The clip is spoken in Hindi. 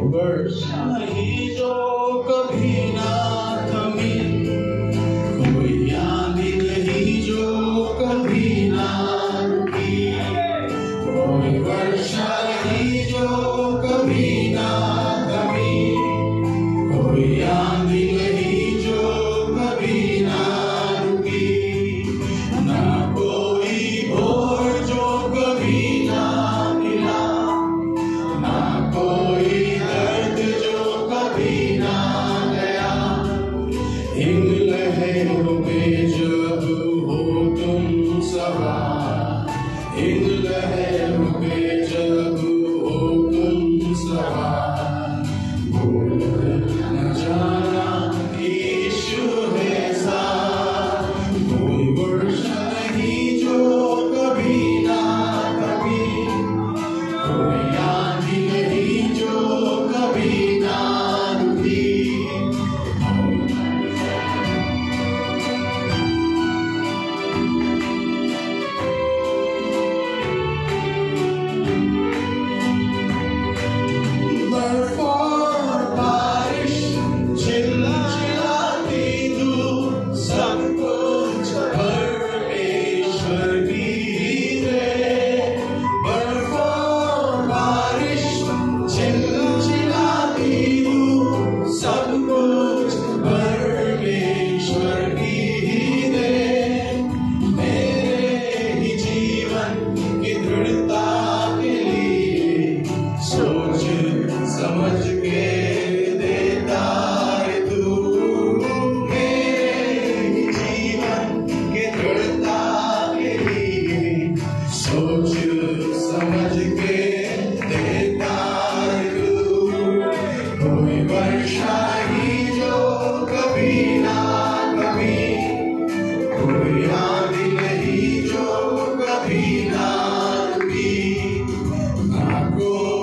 वर्षा नहीं जो कभी ना थमी, कोई आंधी नहीं जो कभी ना रुकी, कोई वर्षा नहीं जो कभी ना थमी, कोई आंधी नहीं जो कभी ना रुकी, ना कोई भोर जो कभी ना मिला, ना कोई दर्द जो कभी ना गया। इन लहरों में जब हो तुम सवार, इन लहरों में जब हो तुम सवार, भूल न जाना यीशु है साथ। कोई वर्षा नहीं जो कभी ना थमी, कोई आंधी नहीं जो कभी ना रुकी। बर्फ और बारिश चिलचिलाती धूप सब कुछ परमेश्वर की है। बर्फ और बारिश चिलचिलाती धूप सब कुछ परमेश्वर की है। मेरे ही जीवन की दृढ़ता के लिए सोच समझ के देता है तू। मेरे ही जीवन की दृढ़ता के लिए सोच समझ के देता है तू। कोई वर्षा ही जो कभी ना कभी, कोई आंधी नहीं जो कभी ना रुकी, ना कोई